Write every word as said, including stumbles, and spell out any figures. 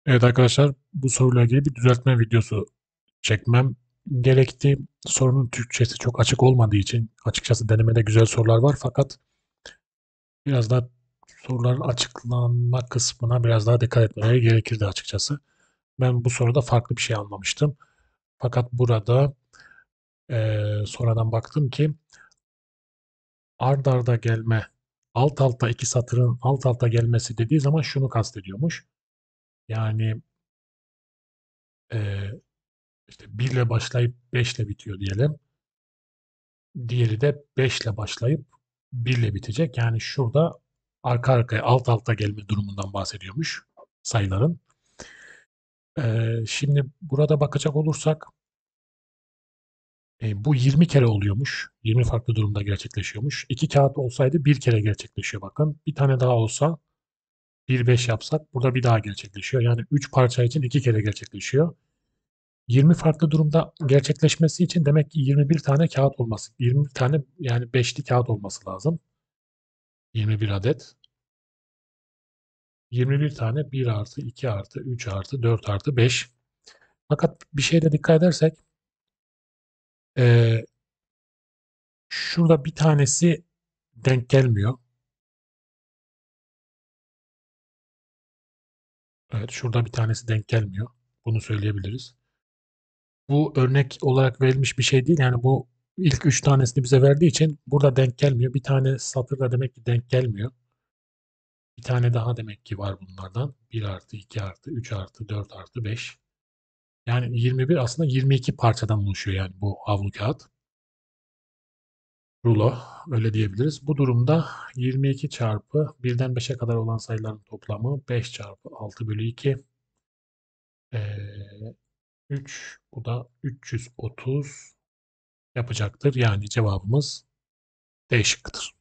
Evet arkadaşlar, bu soruyla ilgili bir düzeltme videosu çekmem gerekti. Sorunun Türkçesi çok açık olmadığı için açıkçası denemede güzel sorular var, fakat biraz daha soruların açıklanma kısmına biraz daha dikkat etmeleri gerekirdi açıkçası. Ben bu soruda farklı bir şey anlamıştım. Fakat burada eee, sonradan baktım ki ard arda gelme, alt alta iki satırın alt alta gelmesi dediği zaman şunu kastediyormuş. Yani eee işte bir ile başlayıp beş ile bitiyor diyelim. Diğeri de beş ile başlayıp bir ile bitecek. Yani şurada arka arkaya alt alta gelme durumundan bahsediyormuş sayıların. Ee, şimdi burada bakacak olursak e, bu yirmi kere oluyormuş. yirmi farklı durumda gerçekleşiyormuş. iki kağıt olsaydı bir kere gerçekleşiyor bakın. Bir tane daha olsa bir beş yapsak burada bir daha gerçekleşiyor. Yani üç parça için iki kere gerçekleşiyor. yirmi farklı durumda gerçekleşmesi için demek ki yirmi bir tane kağıt olması, yirmi tane yani beşli kağıt olması lazım. yirmi bir adet. yirmi bir tane bir artı, iki artı, üç artı, dört artı, beş. Fakat bir şeye dikkat edersek eee, şurada bir tanesi denk gelmiyor. Evet, şurada bir tanesi denk gelmiyor. Bunu söyleyebiliriz. Bu örnek olarak verilmiş bir şey değil. Yani bu ilk üç tanesini bize verdiği için burada denk gelmiyor. Bir tane satırda demek ki denk gelmiyor. Bir tane daha demek ki var bunlardan. bir artı, iki artı, üç artı, dört artı, beş. Yani yirmi bir aslında yirmi iki parçadan oluşuyor yani bu havlu kağıt. Rulo, öyle diyebiliriz. Bu durumda yirmi iki çarpı birden beşe kadar olan sayıların toplamı beş çarpı altı bölü iki. Ee, üç, bu da üç yüz otuz yapacaktır. Yani cevabımız D şıkkıdır.